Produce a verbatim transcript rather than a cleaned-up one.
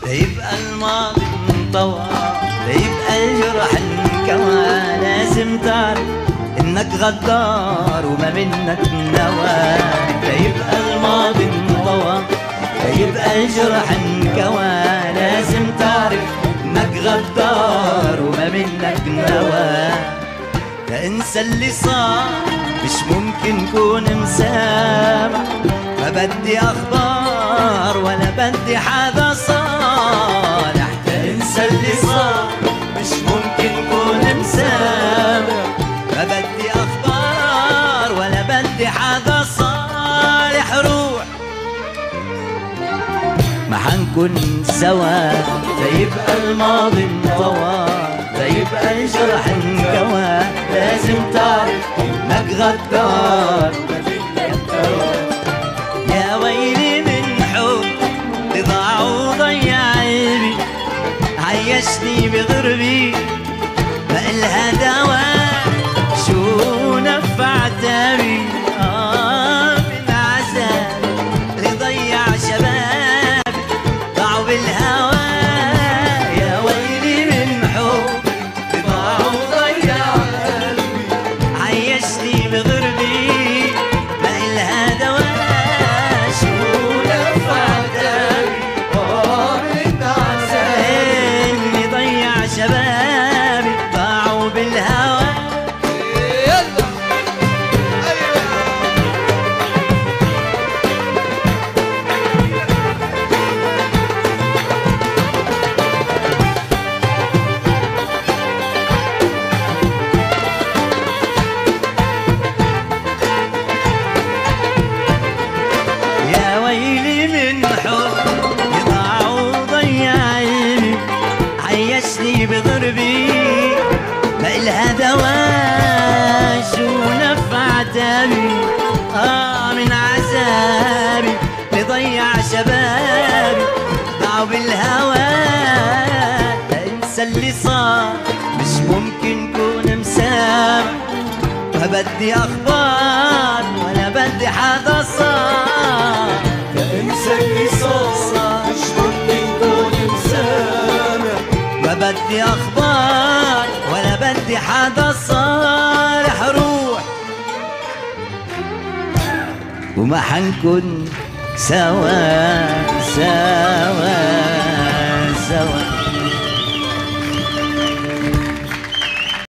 ليبقى الماضي انطوى، ليبقى الجرح انكوى. لازم تعرف انك غدار وما منك نوى. ليبقى الماضي انطوى، ليبقى الجرح انكوى. لازم تعرف انك غدار وما منك نوى. لا انسى اللي صار، مش ممكن كون مسامح. ما بدي اخبار ولا بدي حدا صالح. لا انسى اللي صار، مش ممكن كون مسامح. ما بدي اخبار ولا بدي حدا صالح. روح ما حنكون سوا. ليبقى الماضي انطوى، ليبقى الجرح انكوى. لازم تعرف انك غدار. يا ويلي من حب ضاع وضيع قلبي. عيشني بغربي ما إلها دواء. شو نفع تابي آه من عذاب اللي ضيع شباب ضاعوا بالهوى. يا ويلي من حب ضاع وضيع قلبي. عيشني بغربي ما إلها دواء. شو نفع تابي آه من عذاب اللي ضيع شبابي ضاعوا بالهوى. يا ويلي من حب ضاع وضيع قلبي. عيشني بضربي ما إلها دواء. شو نفع تابي آه من عذابي اللي ضيع شبابي ضاعوا بالهوى. لا انسى اللي صار، مش ممكن كون مسامح. ما بدي اخبار ولا بدي حدا صار. لا انسى اللي صار، مش ممكن كون مسامح. ما بدي اخبار ولا بدي حدا صالح. روح وما حنكون سوا سوا.